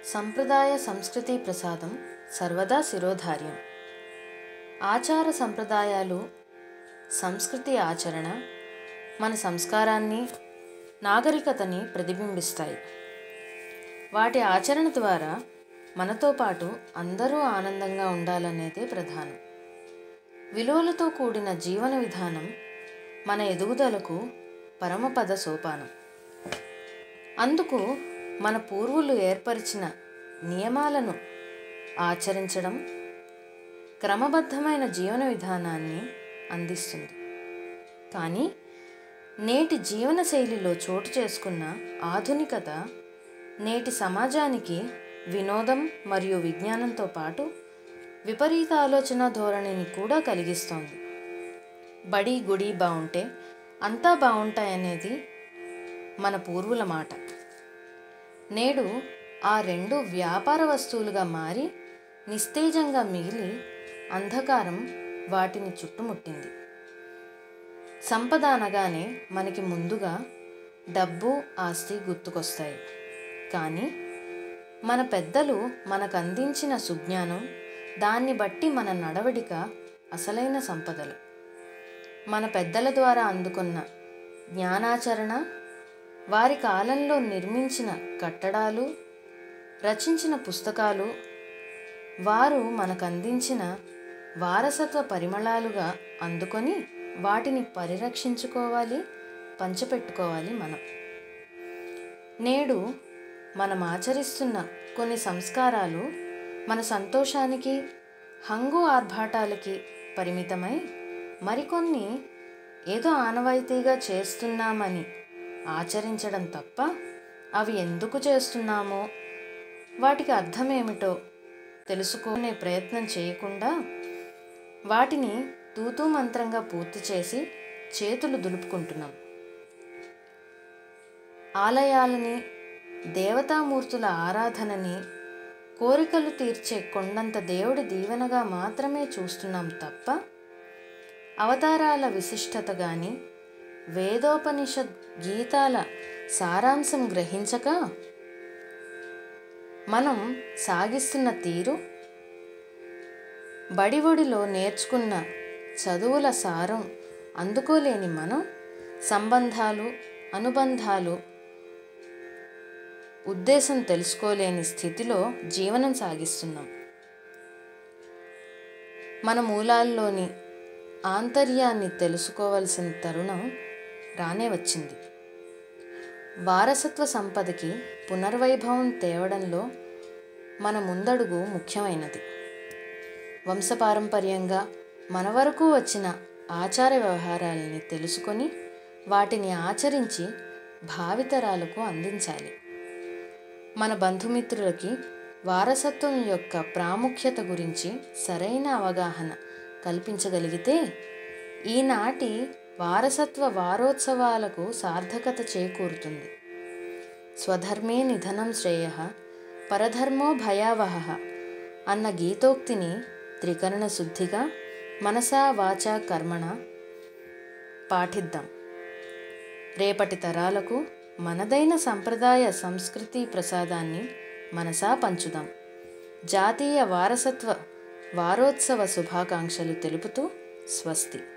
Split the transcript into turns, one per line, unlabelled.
సంప్రదాయ సంస్కృతి ప్రసాదం సర్వదా శిరోధార్యం. ఆచార సంప్రదాయాలు, సంస్కృతి ఆచరణ మన సంస్కారాన్ని, నాగరికతని ప్రతిబింబిస్తాయి. వాటి ఆచరణ ద్వారా మనతో పాటు అందరూ ఆనందంగా ఉండాలనేదే ప్రధానం. విలువలతో కూడిన జీవన విధానం మన ఎదుగుదలకు పరమపద సోపానం. అందుకు మన పూర్వులు ఏర్పరిచిన నియమాలను ఆచరించడం క్రమబద్ధమైన జీవన విధానాన్ని అందిస్తుంది. కానీ నేటి జీవనశైలిలో చోటు చేసుకున్న ఆధునికత నేటి సమాజానికి వినోదం మరియు విజ్ఞానంతో పాటు విపరీత ఆలోచన ధోరణిని కూడా కలిగిస్తోంది. బడి గుడి బాగుంటే అంతా బాగుంటాయనేది మన పూర్వుల మాట. నేడు ఆ రెండు వ్యాపార వస్తువులుగా మారి నిస్తేజంగా మిగిలి అంధకారం వాటిని చుట్టుముట్టింది. సంపద అనగానే మనకి ముందుగా డబ్బు, ఆస్తి గుర్తుకొస్తాయి. కానీ మన పెద్దలు మనకు అందించిన సుజ్ఞానం, దాన్ని బట్టి మన నడవడిక అసలైన సంపదలు. మన పెద్దల ద్వారా అందుకున్న జ్ఞానాచరణ, వారి కాలంలో నిర్మించిన కట్టడాలు, రచించిన పుస్తకాలు, వారు మనకు అందించిన వారసత్వ పరిమళాలుగా అందుకొని వాటిని పరిరక్షించుకోవాలి, పంచిపెట్టుకోవాలి మనం. నేడు మనం ఆచరిస్తున్న కొన్ని సంస్కారాలు మన సంతోషానికి, హంగు ఆర్భాటాలకి పరిమితమై మరికొన్ని ఏదో ఆనవాయితీగా చేస్తున్నామని ఆచరించడం తప్ప అవి ఎందుకు చేస్తున్నామో, వాటికి అర్థమేమిటో తెలుసుకునే ప్రయత్నం చేయకుండా వాటిని తూతూ మంత్రంగా పూర్తి చేసి చేతులు దులుపుకుంటున్నాం. ఆలయాలని, దేవతామూర్తుల ఆరాధనని కోరికలు తీర్చే కొండంత దేవుడి దీవెనగా మాత్రమే చూస్తున్నాం తప్ప అవతారాల విశిష్టత కానీ, వేదోపనిషద్ గీతాల సారాంశం గ్రహించక మనం సాగిస్తున్న తీరు, బడివడిలో నేర్చుకున్న చదువుల సారం అందుకోలేని మనం సంబంధాలు, అనుబంధాలు, ఉద్దేశం తెలుసుకోలేని స్థితిలో జీవనం సాగిస్తున్నాం. మన మూలాల్లోని ఆంతర్యాన్ని తెలుసుకోవలసిన తరుణం రానే వచ్చింది. వారసత్వ సంపదకి పునర్వైభవం తేవడంలో మన ముందడుగు ముఖ్యమైనది. వంశపారంపర్యంగా మన వరకు వచ్చిన ఆచార వ్యవహారాలని తెలుసుకొని వాటిని ఆచరించి భావితరాలకు అందించాలి. మన బంధుమిత్రులకి వారసత్వం యొక్క ప్రాముఖ్యత గురించి సరైన అవగాహన కల్పించగలిగితే ఈనాటి వారసత్వ వారోత్సవాలకు సార్థకత చేకూరుతుంది. స్వధర్మే నిధనం శ్రేయః, పరధర్మో భయావహః అన్న గీతోక్తిని త్రికరణ శుద్ధిగా మనసా వాచా కర్మణ పాటిద్దాం. రేపటి తరాలకు మనదైన సంప్రదాయ సంస్కృతి ప్రసాదాన్ని మనసా పంచుదాం. జాతీయ వారసత్వ వారోత్సవ శుభాకాంక్షలు తెలుపుతూ స్వస్తి.